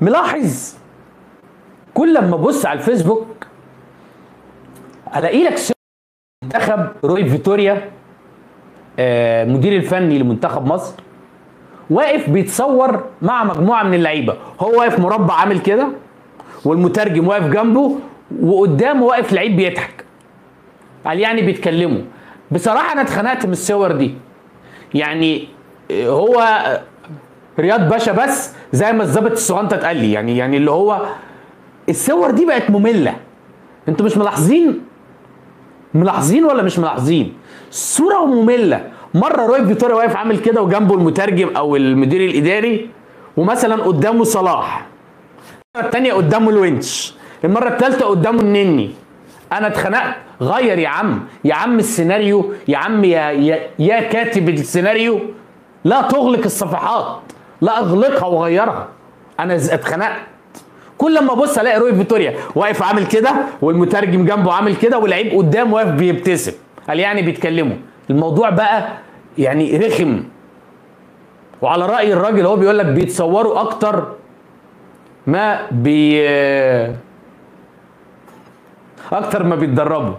ملاحظ كل لما ابص على الفيسبوك الاقي لك منتخب روي فيتوريا مدير الفني لمنتخب مصر واقف بيتصور مع مجموعه من اللعيبه، هو واقف مربع عامل كده والمترجم واقف جنبه وقدامه واقف لعيب بيضحك، قال يعني بيتكلموا. بصراحه انا اتخنقت من الصور دي. يعني هو رياض باشا بس زي ما الظابط الصغنطه اتقال لي، يعني اللي هو الصور دي بقت ممله. انتوا مش ملاحظين ولا مش ملاحظين؟ الصوره ممله. مره روي فيتوريا واقف عامل كده وجنبه المترجم او المدير الاداري ومثلا قدامه صلاح، المره الثانيه قدامه الونش، المره الثالثه قدامه النني. انا اتخنقت. غير يا عم السيناريو، يا عم يا كاتب السيناريو، لا تغلق الصفحات، لا اغلقها وغيرها. انا اتخنقت. كل لما ابص الاقي روي فيتوريا واقف عامل كده والمترجم جنبه عامل كده واللعيب قدامه واقف بيبتسم، قال يعني بيتكلموا. الموضوع بقى يعني رخم. وعلى راي الراجل هو بيقول لك بيتصوروا اكتر ما اكتر ما بيتدربوا.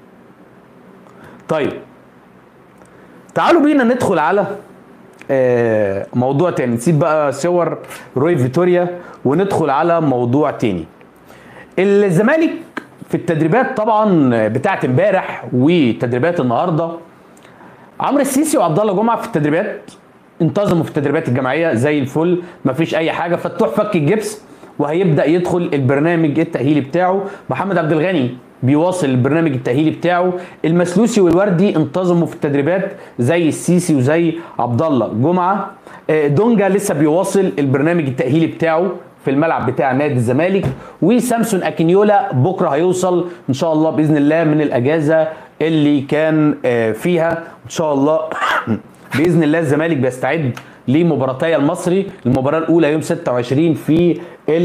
طيب تعالوا بينا ندخل على موضوع تاني، نسيب بقى صور روي فيتوريا وندخل على موضوع تاني. الزمالك في التدريبات طبعا بتاعت امبارح وتدريبات النهارده، عمرو السيسي وعبد الله جمعه في التدريبات انتظموا في التدريبات الجماعيه زي الفل، مفيش اي حاجه. فتوح فك الجبس وهيبدا يدخل البرنامج التاهيلي بتاعه. محمد عبد الغني بيواصل البرنامج التاهيلي بتاعه. المسلوسي والوردي انتظموا في التدريبات زي السيسي وزي عبد الله جمعه. دونجا لسه بيواصل البرنامج التاهيلي بتاعه في الملعب بتاع نادي الزمالك. وسامسون اكينيولا بكره هيوصل ان شاء الله باذن الله من الاجازه اللي كان فيها. ان شاء الله باذن الله الزمالك بيستعد لمباراتي المصري، المباراه الاولى يوم 26 في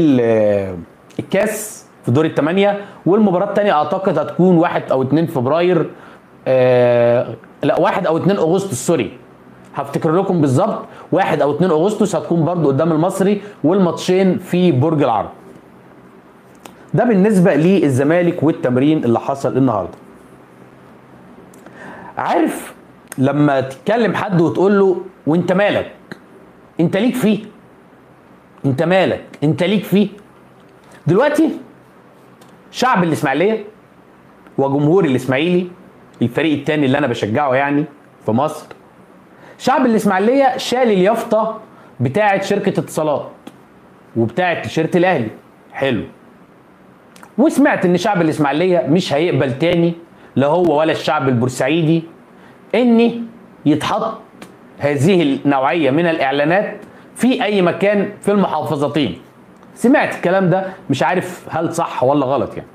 الكاس في دور الثمانيه، والمباراه الثانيه اعتقد هتكون 1 أو 2 فبراير، لا 1 أو 2 اغسطس، سوري هفتكر لكم بالظبط، 1 أو 2 اغسطس هتكون برضو قدام المصري، والماتشين في برج العرب. ده بالنسبه للزمالك والتمرين اللي حصل النهارده. عارف لما تتكلم حد وتقول له وانت مالك؟ انت ليك فيه؟ انت مالك؟ انت ليك فيه؟ دلوقتي شعب الاسماعيليه وجمهور الاسماعيلي، الفريق الثاني اللي انا بشجعه يعني في مصر، شعب الاسماعيليه شال اليافطه بتاعه شركه اتصالات وبتاعه تيشيرت الاهلي. حلو. وسمعت ان شعب الاسماعيليه مش هيقبل تاني، لا هو ولا الشعب البورسعيدي، ان يتحط هذه النوعيه من الاعلانات في اي مكان في المحافظتين. سمعت الكلام ده، مش عارف هل صح ولا غلط يعني.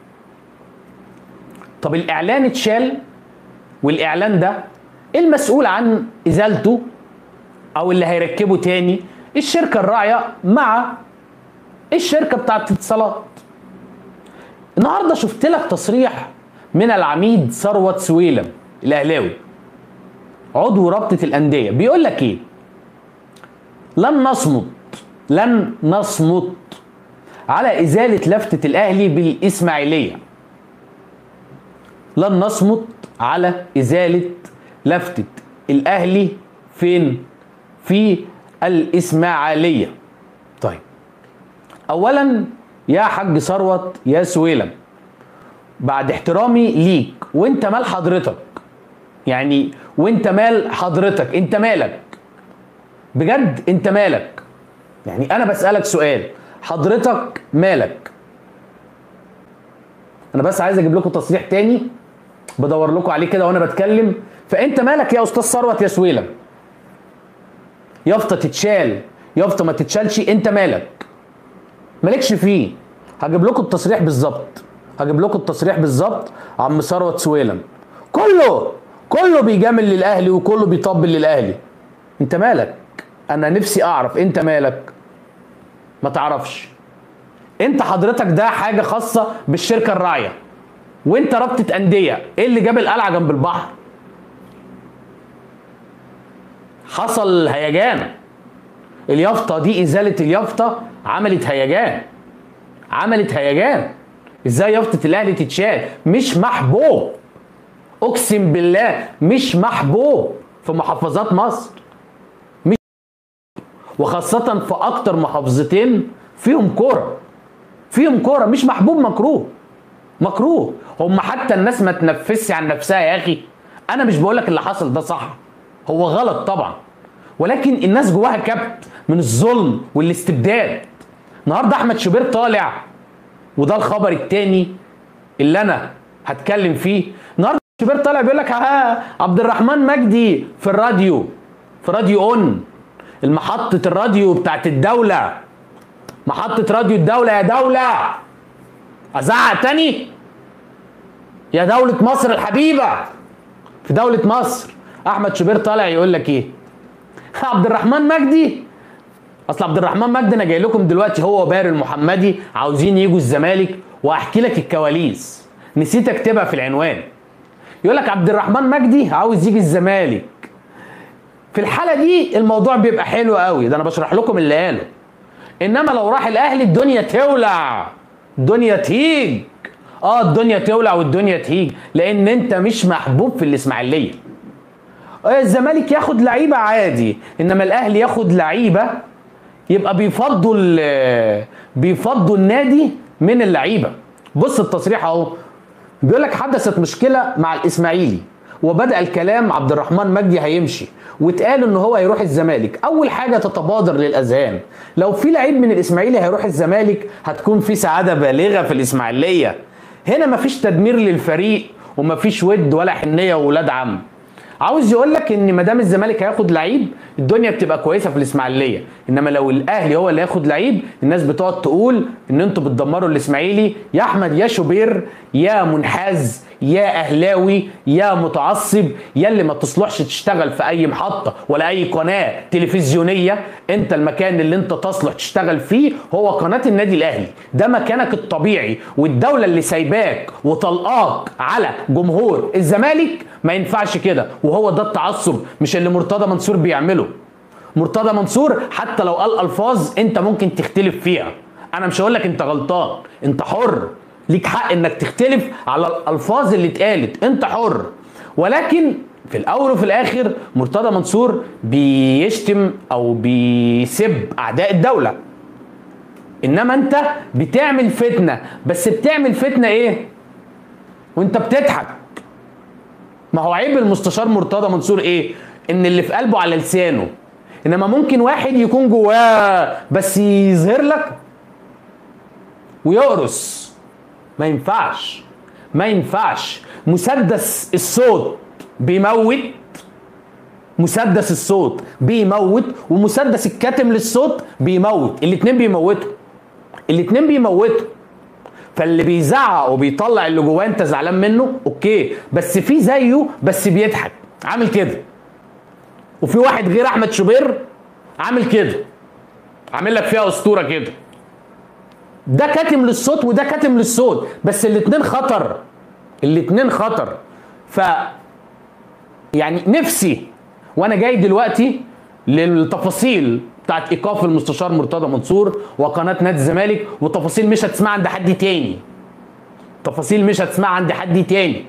طب الاعلان اتشال، والاعلان ده المسؤول عن ازالته او اللي هيركبه تاني الشركه الراعيه مع الشركه بتاعت الاتصالات. النهارده شفت لك تصريح من العميد ثروت سويلم الاهلاوي عضو رابطه الانديه، بيقول لك ايه؟ لن نصمت على ازاله لفته الاهلي بالاسماعيليه. لن نصمت على ازاله لفته الاهلي فين؟ في الاسماعيليه. طيب اولا يا حاج ثروت يا سويلم، بعد احترامي ليك، وانت مال حضرتك؟ يعني وانت مال حضرتك؟ انت مالك بجد؟ انت مالك؟ يعني انا بسألك سؤال، حضرتك مالك؟ انا بس عايز اجيب لكم تصريح تاني بدور لكم عليه كده وانا بتكلم. فانت مالك يا استاذ ثروت يا سويلم؟ يافطه تتشال يافطه ما تتشالش، انت مالك؟ مالكش فيه. هجيب لكم التصريح بالظبط. عم ثروت سويلم كله بيجامل للاهلي وكله بيطبل للاهلي. انت مالك؟ انا نفسي اعرف انت مالك. ما تعرفش. انت حضرتك ده حاجه خاصه بالشركه الراعيه، وانت رابطه انديه. ايه اللي جاب القلعه جنب البحر؟ حصل هيجان. اليافطه دي، ازاله اليافطه عملت هيجان، عملت هيجان. ازاي يافطه الاهلي تتشال؟ مش محبوب، اقسم بالله مش محبوب في محافظات مصر، مش، وخاصه في اكتر محافظتين فيهم كوره، فيهم كوره. مش محبوب، مكروه، مكروه. هم حتى الناس ما تنفسش عن نفسها يا اخي. انا مش بقولك اللي حصل ده صح، هو غلط طبعا، ولكن الناس جواها كبت من الظلم والاستبداد. النهارده احمد شوبير طالع، وده الخبر الثاني اللي انا هتكلم فيه. النهارده شوبير طالع بيقول لك عبد الرحمن مجدي في الراديو، في راديو اون، المحطة الراديو بتاعت الدولة، محطة راديو الدولة. يا دولة ازعق تاني؟ يا دولة مصر الحبيبة، في دولة مصر احمد شوبير طالع يقول لك ايه؟ عبد الرحمن مجدي، اصل عبد الرحمن مجدي انا جاي لكم دلوقتي هو وباري المحمدي عاوزين يجوا الزمالك، واحكي لك الكواليس، نسيت اكتبها في العنوان. يقول لك عبد الرحمن مجدي عاوز يجي الزمالك. في الحالة دي الموضوع بيبقى حلو قوي، ده انا بشرح لكم اللي قاله. انما لو راح الاهلي الدنيا تولع، الدنيا تهيج. الدنيا تولع والدنيا تهيج، لان انت مش محبوب في الاسماعيليه. الزمالك ياخد لعيبه عادي، انما الاهلي ياخد لعيبه يبقى بيفضوا النادي من اللعيبه. بص التصريح اهو، بيقول لك حدثت مشكله مع الاسماعيلي وبدأ الكلام عبد الرحمن مجدي هيمشي، واتقال ان هو هيروح الزمالك. اول حاجه تتبادر للاذهان، لو في لعيب من الاسماعيلي هيروح الزمالك هتكون في سعاده بالغه في الاسماعيليه. هنا مفيش تدمير للفريق ومفيش ود ولا حنيه وولاد عم. عاوز يقول لك ان ما دام الزمالك هياخد لعيب الدنيا بتبقى كويسه في الاسماعيليه، انما لو الاهلي هو اللي هياخد لعيب الناس بتقعد تقول ان انتوا بتدمروا الاسماعيلي. يا احمد يا شوبير يا منحاز يا اهلاوي يا متعصب يا اللي ما تصلحش تشتغل في اي محطه ولا اي قناه تلفزيونيه، انت المكان اللي انت تصلح تشتغل فيه هو قناه النادي الاهلي، ده مكانك الطبيعي. والدوله اللي سايباك وطلقاك على جمهور الزمالك ما ينفعش كده، وهو ده التعصب مش اللي مرتضى منصور بيعمله. مرتضى منصور حتى لو قال الفاظ انت ممكن تختلف فيها، انا مش هقول لك انت غلطان، انت حر، ليك حق انك تختلف على الالفاظ اللي اتقالت، انت حر. ولكن في الاول وفي الاخر مرتضى منصور بيشتم او بيسب اعداء الدوله، انما انت بتعمل فتنه. بس بتعمل فتنه ايه وانت بتضحك؟ ما هو عيب المستشار مرتضى منصور ايه؟ ان اللي في قلبه على لسانه، انما ممكن واحد يكون جواه بس يظهر لك ويقرص. ما ينفعش، ما ينفعش. مسدس الصوت بيموت، مسدس الصوت بيموت، ومسدس الكتم للصوت بيموت، الاتنين بيموتوا، الاتنين بيموتوا. فاللي بيزعق وبيطلع اللي جواه انت زعلان منه اوكي، بس في زيه بس بيضحك عامل كده، وفي واحد غير احمد شوبير عامل كده، عامل لك فيها اسطوره كده. ده كاتم للصوت وده كاتم للصوت، بس الاتنين خطر، الاتنين خطر. ف يعني نفسي وانا جاي دلوقتي للتفاصيل بتاعت ايقاف المستشار مرتضى منصور وقناه نادي الزمالك، وتفاصيل مش هتسمع عند حد تاني، تفاصيل مش هتسمع عند حد تاني.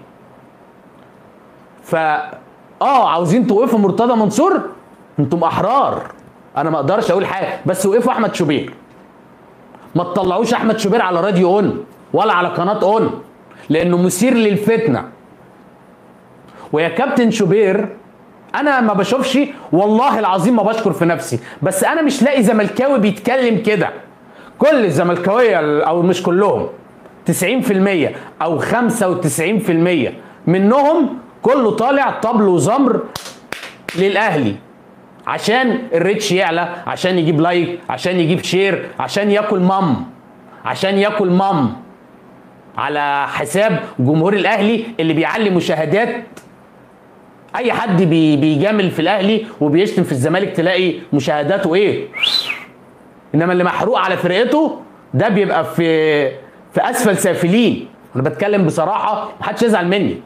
ف عاوزين توقفوا مرتضى منصور، انتم احرار، انا ما اقدرش اقول حاجه، بس وقفوا احمد شوبير. ما تطلعوش احمد شوبير على راديو اون ولا على قناه اون، لانه مثير للفتنه. ويا كابتن شوبير انا ما بشوفش، والله العظيم ما بشكر في نفسي، بس انا مش لاقي زملكاوي بيتكلم كده. كل الزملكاويه او مش كلهم، 90% او 95% منهم كله طالع طبل وزمر للاهلي عشان الريتش يعلى، عشان يجيب لايك، عشان يجيب شير، عشان ياكل مام، عشان ياكل مام على حساب جمهور الاهلي اللي بيعلي مشاهدات. اي حد بيجامل في الاهلي وبيشتم في الزمالك تلاقي مشاهداته ايه، انما اللي محروق على فرقته ده بيبقى في اسفل سافلين. انا بتكلم بصراحه محدش يزعل مني.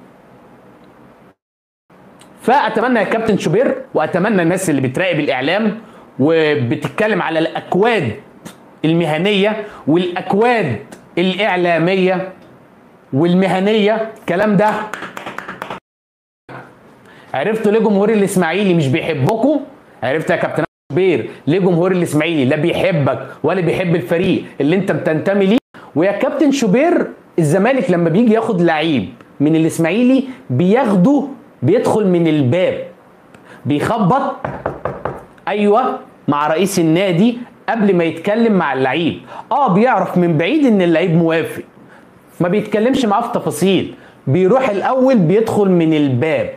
فاتمنى يا كابتن شوبير واتمنى الناس اللي بتراقب الاعلام وبتتكلم على الاكواد المهنيه والاكواد الاعلاميه والمهنيه. الكلام ده عرفتوا ليه جمهور الاسماعيلي مش بيحبكم؟ عرفت يا كابتن شوبير ليه جمهور الاسماعيلي لا بيحبك ولا بيحب الفريق اللي انت بتنتمي ليه؟ ويا كابتن شوبير الزمالك لما بيجي ياخد لعيب من الاسماعيلي بيدخل من الباب، بيخبط ايوه مع رئيس النادي قبل ما يتكلم مع اللعيب. بيعرف من بعيد ان اللعيب موافق، ما بيتكلمش معاه في تفاصيل، بيروح الاول بيدخل من الباب.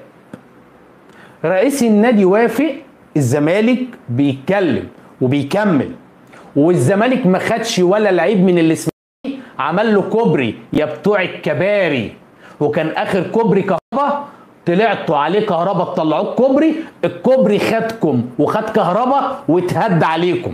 رئيس النادي وافق، الزمالك بيتكلم وبيكمل، والزمالك ما خدش ولا لعيب من الاسماعيلي عمل له كوبري يا بتوع الكباري. وكان اخر كوبري كهربا طلعتوا عليه كهربا تطلعوه كوبري، الكوبري خدكم وخد كهربا واتهد عليكم،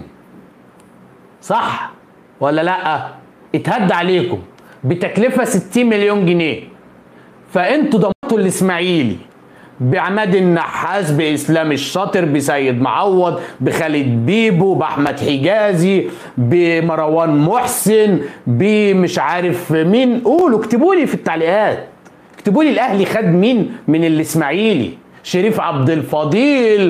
صح ولا لا؟ اتهد عليكم بتكلفه 60 مليون جنيه. فانتوا ضمنتوا الاسماعيلي بعماد النحاس، باسلام الشاطر، بسيد معوض، بخالد بيبو، باحمد حجازي، بمروان محسن، بمش عارف مين. قولوا اكتبوا لي في التعليقات، اكتبوا لي الاهلي خد مين من الاسماعيلي. شريف عبد الفضيل،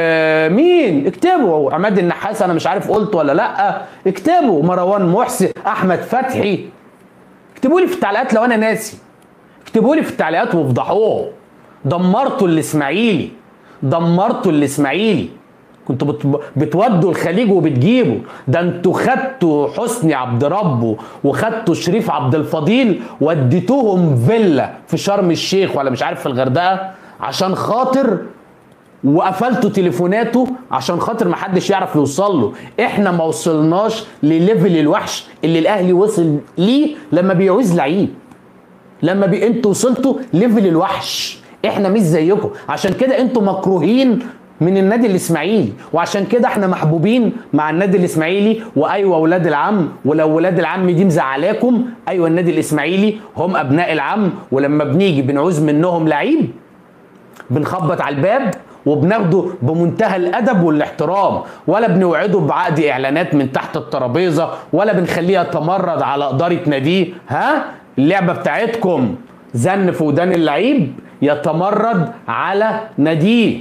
مين؟ اكتبوا. عماد النحاس انا مش عارف قلت ولا لا، اكتبوا. مروان محسن، احمد فتحي، اكتبوا لي في التعليقات لو انا ناسي، اكتبوا لي في التعليقات وافضحوه. دمرتوا الاسماعيلي، دمرتوا الاسماعيلي. كنتوا بتودوا الخليج وبتجيبوا، ده انتوا خدتوا حسني عبد ربه وخدتوا شريف عبد الفضيل وديتوهم فيلا في شرم الشيخ ولا مش عارف في الغردقه عشان خاطر، وقفلتوا تليفوناته عشان خاطر ما حدش يعرف يوصل له. احنا ما وصلناش لليفل الوحش اللي الاهلي وصل ليه لما بيعوز لعيب. انتوا وصلتوا ليفل الوحش، احنا مش زيكم. عشان كده انتوا مكروهين من النادي الاسماعيلي، وعشان كده احنا محبوبين مع النادي الاسماعيلي. وايوه ولاد العم، ولو ولاد العم دي مزعلاكم، ايوه النادي الاسماعيلي هم ابناء العم، ولما بنيجي بنعوز منهم لعيب بنخبط على الباب وبناخده بمنتهى الادب والاحترام، ولا بنوعده بعقد اعلانات من تحت الترابيزه، ولا بنخليه يتمرد على اداره ناديه. اللعبه بتاعتكم زن في ودان اللعيب يتمرد على ناديه.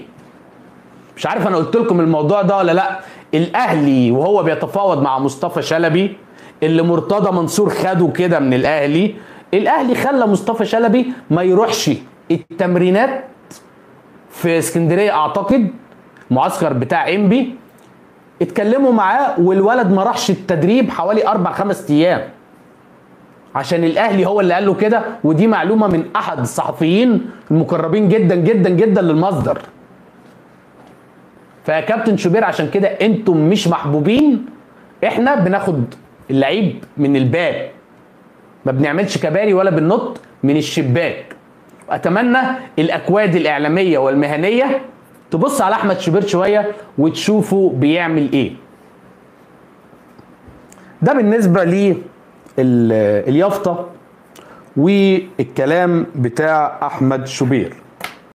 مش عارف انا قلت لكم الموضوع ده ولا لا. الاهلي وهو بيتفاوض مع مصطفى شلبي اللي مرتضى منصور خده كده من الاهلي خلى مصطفى شلبي ما يروحش التمرينات في اسكندريه، اعتقد معسكر بتاع انبي. اتكلموا معاه والولد ما راحش التدريب حوالي 4-5 ايام عشان الاهلي هو اللي قال له كده. ودي معلومه من احد الصحفيين المقربين جدا جدا جدا للمصدر. فيا كابتن شوبير عشان كده انتم مش محبوبين، احنا بناخد اللعيب من الباب، ما بنعملش كباري ولا بننط من الشباك. اتمنى الاكواد الاعلاميه والمهنيه تبص على احمد شوبير شويه وتشوفوا بيعمل ايه. ده بالنسبه لي اليافطه والكلام بتاع احمد شوبير.